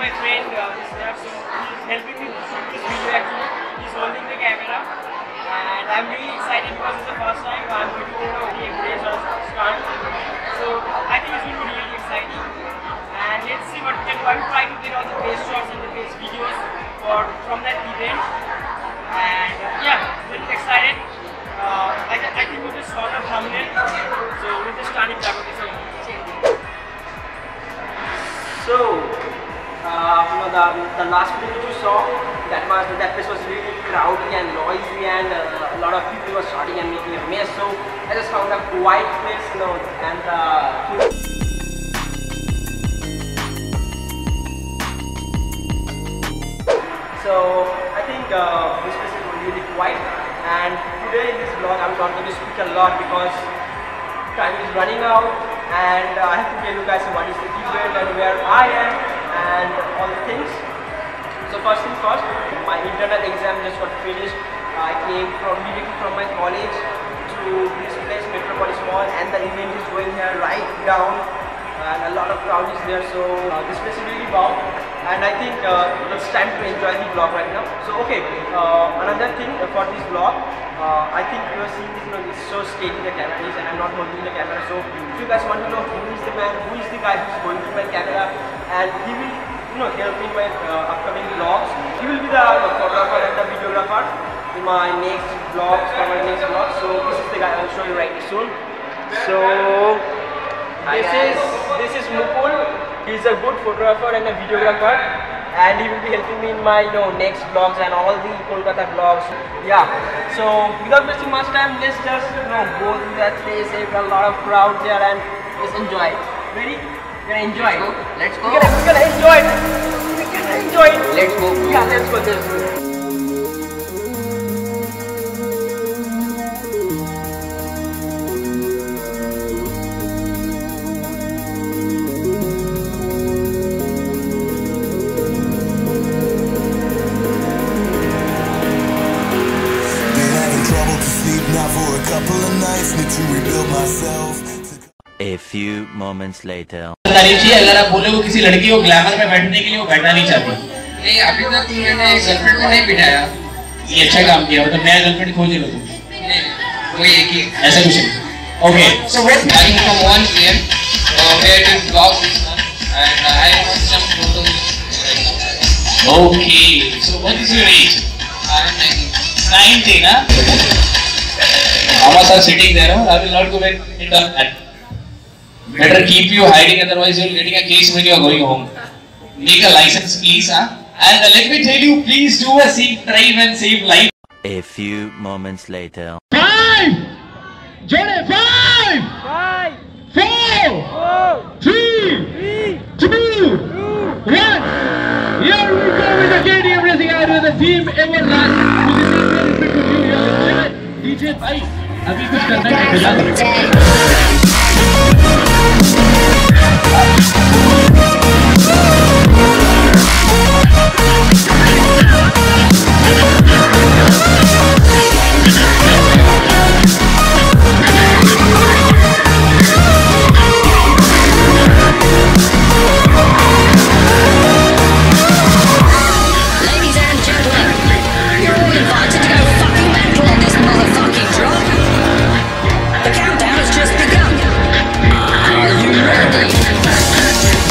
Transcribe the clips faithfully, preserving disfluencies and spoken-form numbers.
my friend, uh, is there, so he's helping me to shoot this video actually. He's holding the camera. And I'm really excited because it's the first time I'm going to you know, embrace or start. So I think it's going to be really exciting. And let's see what we can do. I'm trying to get all the base shots and the base videos for from that event. And uh, yeah, really excited. Uh, I, I think we just saw the thumbnail. So we're just starting to So, uh, you know, the, the last video which you saw, that was that place was really crowded and noisy, and uh, a lot of people were starting and making a mess. So I just found a quiet place, you know, and uh, so I think uh, this place is really quiet. And today in this vlog, I'm not going to speak a lot because time is running out, and uh, I have to tell you guys what is the event and where I am and all the things. So first thing first, my internal exam just got finished. I came from directly from my college to this place, Metropolis Mall, and the event is going here right down, and a lot of crowd is there. So uh, this place is really wow, and I think uh, it's time to enjoy the vlog right now. So okay, uh, another thing for this vlog, uh, I think you are seeing this, you know, it's so steady the camera is, and I'm not holding the camera. So if you guys want to know who is the man, who is the guy who's holding my camera, and he will, you know, help me in my uh, upcoming vlogs. He will be the uh, photographer and the videographer in my next vlogs, for my next vlog. So this is the guy I'll show you right soon. So this is this is Mukul. He's a good photographer and a videographer, and he will be helping me in my, you know, next vlogs and all the Kolkata vlogs. Yeah. So without wasting much time, let's just, you know, go to that place. There's a lot of crowd there, and let's enjoy it. Ready? We're gonna enjoy it. Let's go. We're gonna, we're gonna enjoy it. We're gonna enjoy it. Let's go. Yeah, let's go. Let's go. A few moments later. अगर आप बोले वो किसी लड़की को glamour में बैठने के लिए वो बैठना नहीं चाहती। नहीं, अभी तक मैंने गर्लफ्रेंड को नहीं बिठाया। ये अच्छा काम किया, मतलब नया गर्लफ्रेंड खोज लो तुम। कोई एक ही ऐसा कुछ नहीं। Okay, so what? I'm from one P M. Uh, we are doing vlog this one, and uh, I want some photos. Okay, so what is your age? I'm nineteen. nineteen, huh? Amas are sitting there, huh? I will not go back in that. Better keep you hiding, otherwise you will getting a case when you are going home. Make a license, please, huh? And uh, let me tell you, please do a safe drive and save life. A few moments later. Five! Johnny, five! Five, Four! four, Three! three, Two! two, One! Here we go with the K D M Racing out with the team Everlast. D J भाई अभी कुछ करना है फिलहाल The countdown has just begun. Are you ready?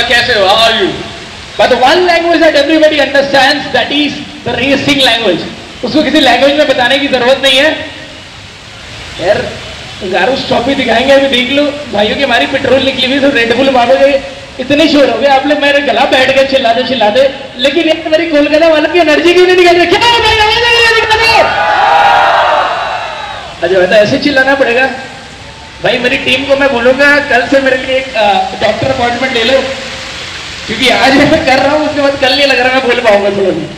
कैसे हो? How are you? But the one language that everybody understands, that is the racing language. उसको किसी लैंग्वेज में बताने की जरूरत नहीं है यार. गारू स्टॉप भी दिखाएंगे, अभी देख लो भाइयों की हमारी पेट्रोल निकली हुई, तो रेड बुल मारोगे, इतने शोर हो गए आप लोग, मेरे गला बैठ गए चिल्लाते चिल्लाते. लेकिन यार मेरी कोलकाता वालों की एनर्जी क्यों नहीं निकल रही? क्या भाई आवाज नहीं निकल रही? अच्छा बता, ऐसे चिल्लाना पड़ेगा भाई. मेरी टीम को मैं बोलूंगा कल से मेरे लिए एक डॉक्टर अपॉइंटमेंट ले लो, क्योंकि आज मैं कर रहा हूँ, उसके बाद कल नहीं लग रहा मैं बोल पाऊंगा थोड़ा भी.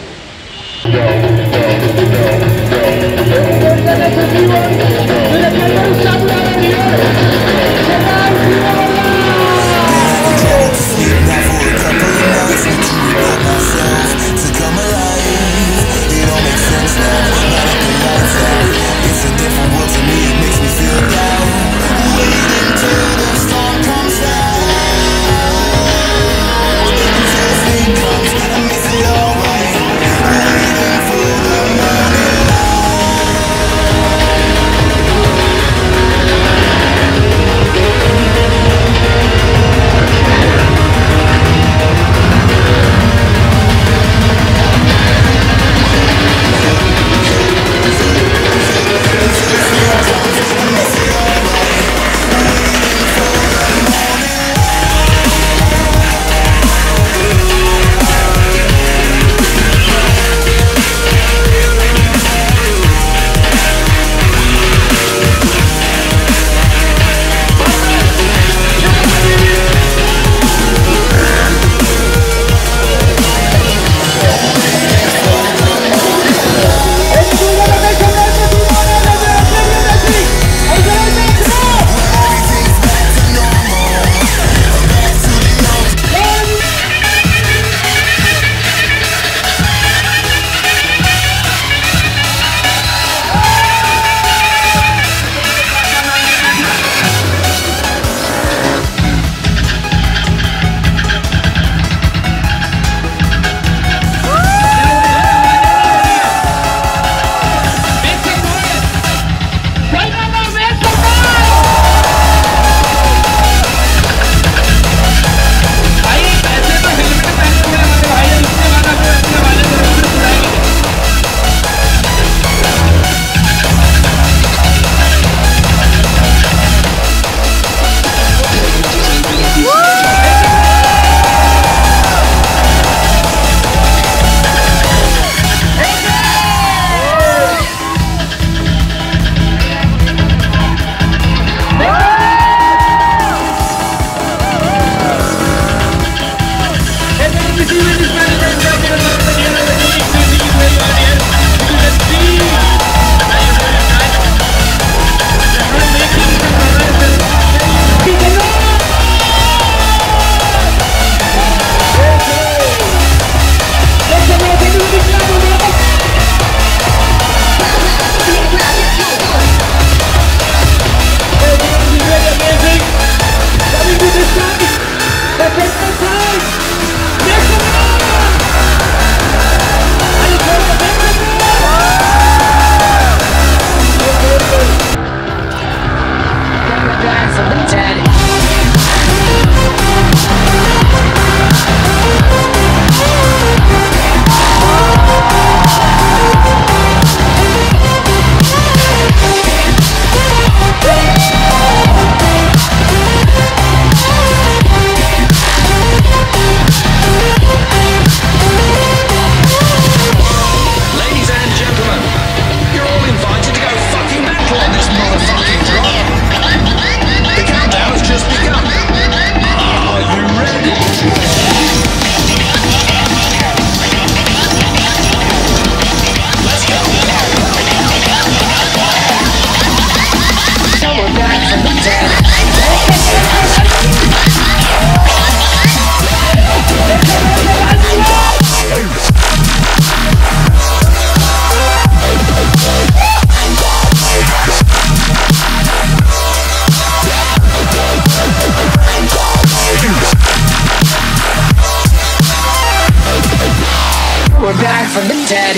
from the dead.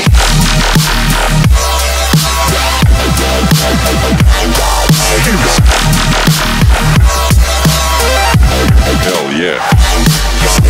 Hell yeah.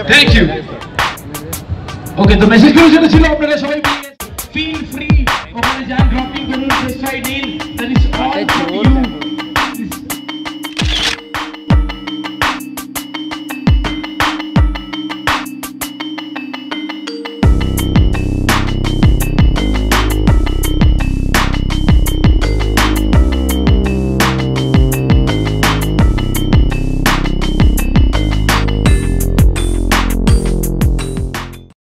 Thank you okay তো মেসেজ করে ছিল আপনারা সবাই ফিল ফ্রি ওখানে যান ড্রপিং করুন সাইড ইন